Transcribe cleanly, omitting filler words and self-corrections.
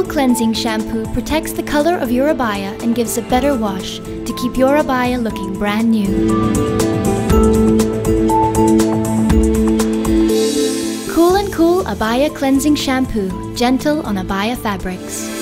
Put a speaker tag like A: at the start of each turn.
A: cleansing shampoo protects the color of your abaya and gives a better wash to keep your abaya looking brand new. Cool and Cool Abaya Cleansing Shampoo, gentle on abaya fabrics.